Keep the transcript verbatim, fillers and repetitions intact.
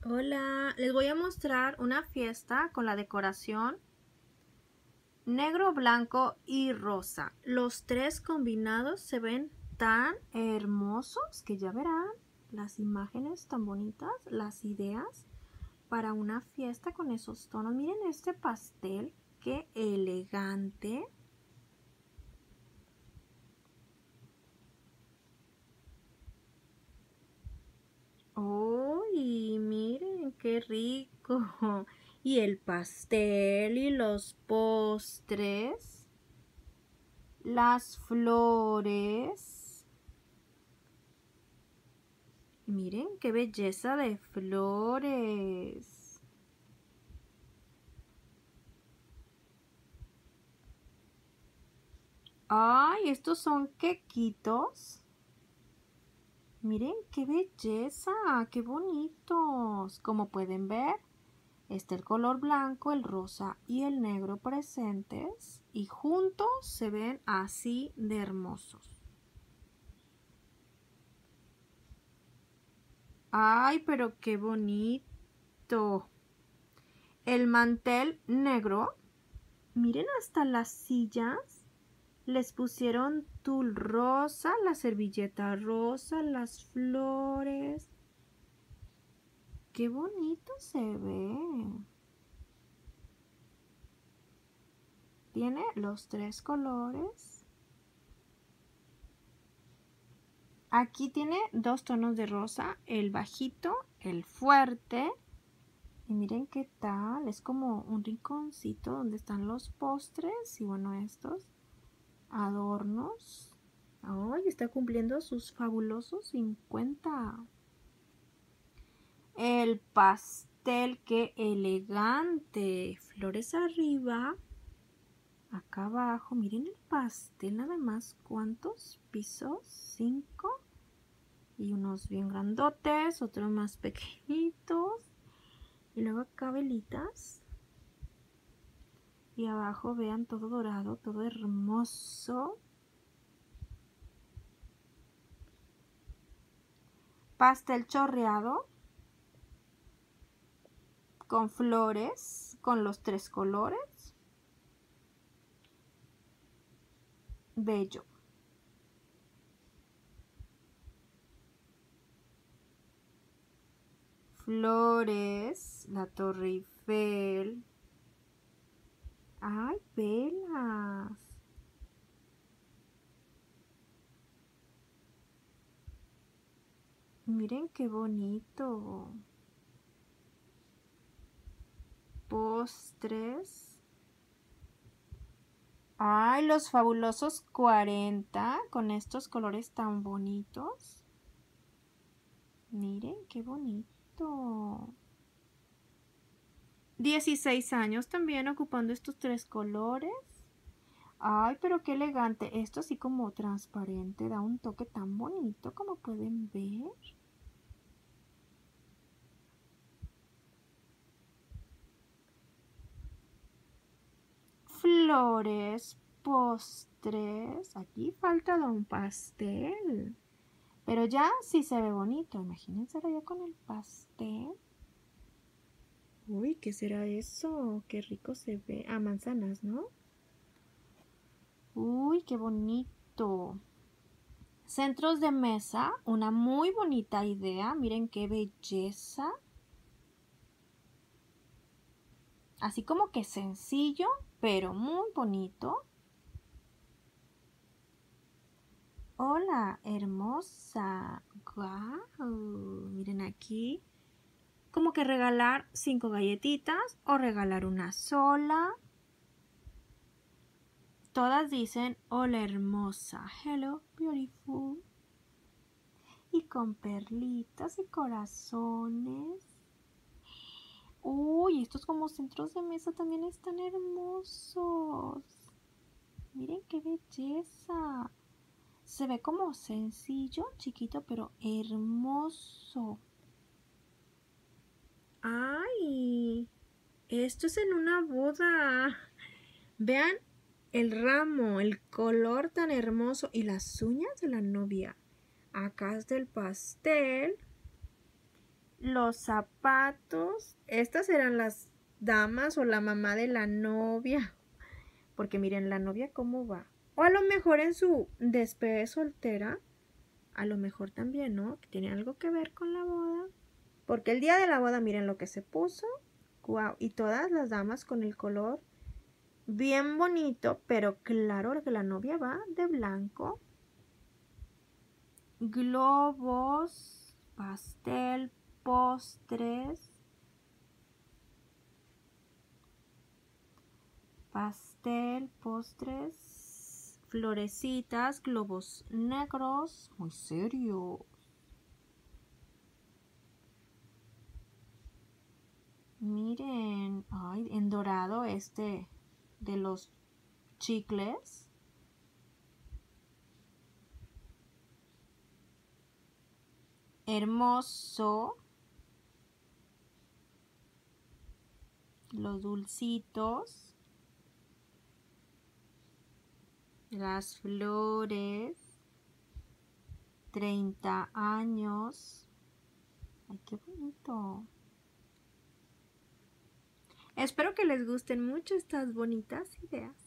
Hola, les voy a mostrar una fiesta con la decoración negro, blanco y rosa. Los tres combinados se ven tan hermosos que ya verán las imágenes tan bonitas, las ideas para una fiesta con esos tonos. Miren este pastel, qué elegante. ¡Uy! Miren qué rico. Y el pastel y los postres, las flores. Miren qué belleza de flores. ¡Ay! Estos son quequitos. Miren qué belleza, qué bonitos. Como pueden ver, está el color blanco, el rosa y el negro presentes y juntos se ven así de hermosos. ¡Ay, pero qué bonito! El mantel negro. Miren hasta las sillas. Les pusieron tul rosa, la servilleta rosa, las flores. ¡Qué bonito se ve! Tiene los tres colores. Aquí tiene dos tonos de rosa, el bajito, el fuerte. Y miren qué tal, es como un rinconcito donde están los postres y bueno, estos adornos. ¡Ay! Está cumpliendo sus fabulosos cincuenta. El pastel, qué elegante. Flores arriba. Acá abajo, miren el pastel nada más. ¿Cuántos pisos? Cinco. Y unos bien grandotes, otros más pequeñitos. Y luego acá velitas. Y abajo vean todo dorado, todo hermoso. Pastel chorreado con flores, con los tres colores. Bello. Flores, la Torre Eiffel. ¡Ay, velas! Miren qué bonito. Postres. ¡Ay, los fabulosos cuarenta con estos colores tan bonitos! Miren qué bonito. dieciséis años también ocupando estos tres colores. ¡Ay, pero qué elegante! Esto así como transparente da un toque tan bonito como pueden ver. Flores, postres. Aquí falta un pastel. Pero ya sí se ve bonito. Imagínense ya con el pastel. Uy, ¿qué será eso? Qué rico se ve. Ah, manzanas, ¿no? Uy, qué bonito. Centros de mesa, una muy bonita idea. Miren qué belleza. Así como que sencillo, pero muy bonito. Hola, hermosa. Wow. Miren aquí. Como que regalar cinco galletitas o regalar una sola. Todas dicen hola hermosa, hello beautiful. Y con perlitas y corazones. Uy, estos como centros de mesa también están hermosos. Miren qué belleza. Se ve como sencillo, chiquito, pero hermoso. ¡Ay! Esto es en una boda. Vean el ramo, el color tan hermoso y las uñas de la novia. Acá está el pastel, los zapatos. Estas eran las damas o la mamá de la novia. Porque miren, la novia cómo va. O a lo mejor en su despedida soltera. A lo mejor también, ¿no? Que tiene algo que ver con la boda. Porque el día de la boda, miren lo que se puso. Wow. Y todas las damas con el color bien bonito. Pero claro que la novia va de blanco. Globos, pastel, postres. Pastel, postres, florecitas, globos negros. Muy serio. Miren, ay, en dorado este de los chicles. Hermoso. Los dulcitos. Las flores. treinta años. Ay, qué bonito. Espero que les gusten mucho estas bonitas ideas.